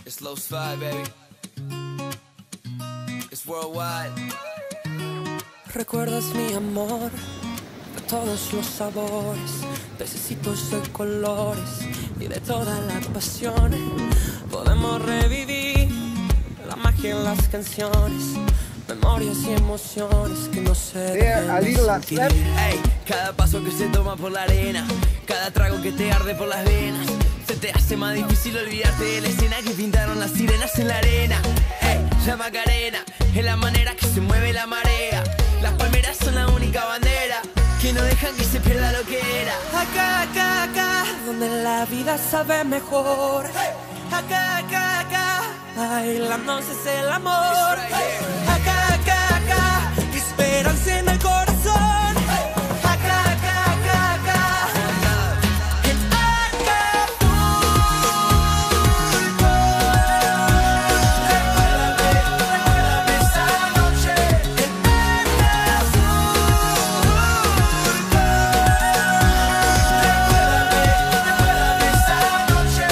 It's Low Slide, baby. It's worldwide. Recuerdas mi amor, de todos los sabores, pececitos de colores y de toda la pasión. Podemos revivir la magia en las canciones, memorias y emociones que no se deben sentir. Ey, cada paso que se toma por la arena, cada trago que te arde por las venas, se te hace más difícil olvidarte de la escena que pintaron las sirenas en la arena. Ey, la Macarena es la manera que se mueve la marea. Las palmeras son la única bandera que no dejan que se pierda lo que era. Acá, acá, acá, donde la vida sabe mejor. Acá, acá, acá, bailando es el amor. Acá, acá, acá, esperanza en el corazón. Acá, acá, acá, acá, en Acapulco. Recuérdame esa noche en Recuérdame esa noche.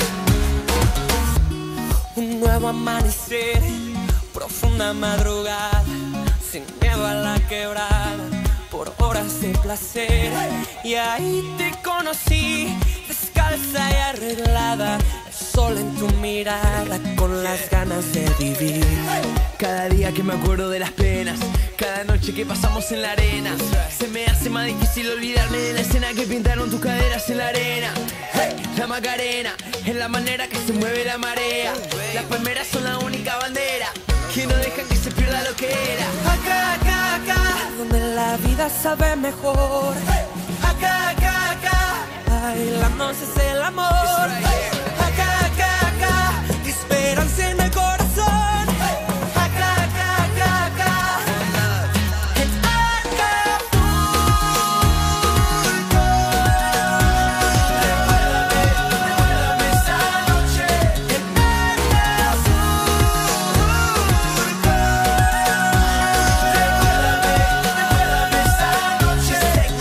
Un nuevo amanecer, profunda madrugada, sin miedo a la quebrada, por horas de placer. Y ahí te conocí, descalza y arreglada, el sol en tu mirada, con las ganas de vivir. Cada día que me acuerdo de las penas, cada noche que pasamos en la arena, se me hace más difícil olvidarme de la escena que pintaron tus caderas en la arena. Hey, la Macarena es la manera que se mueve la marea. Las palmeras son la única bandera que no dejan que se pierda lo que era. Acá, acá, acá, donde la vida sabe mejor. Acá, acá, acá, bailando es el amor. Acá, acá, acá, esperanza en el corazón. Acá, acá, acá, acá, en Acapulco. Recuérdame esa noche en Recuérdame esa noche en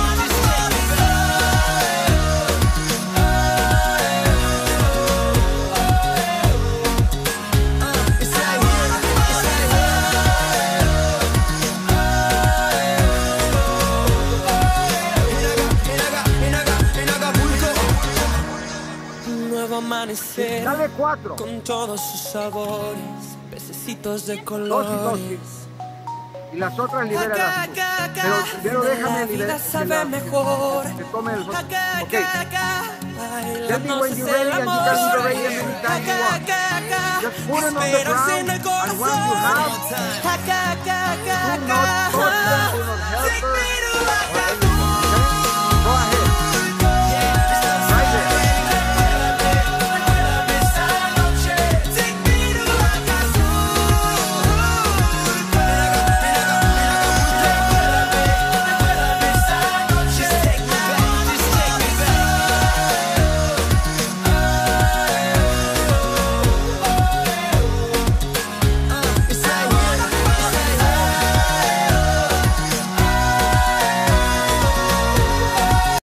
Un nuevo amanecer, Dale 4. con todos sus sabores, pececitos de Dos y colores. y las otras Acá, libéralas. acá, acá, Pero primero donde déjame la vida liberar. sabe mejor. Que tome el Acá, Ok. acá, acá, Tell me bailando when es you're ready el and you amor. can be ready anytime you Acá, want. acá, acá, Just put it on the esperanza ground. en el I want you corazón. have Acá, acá, acá, Do not acá. touch them.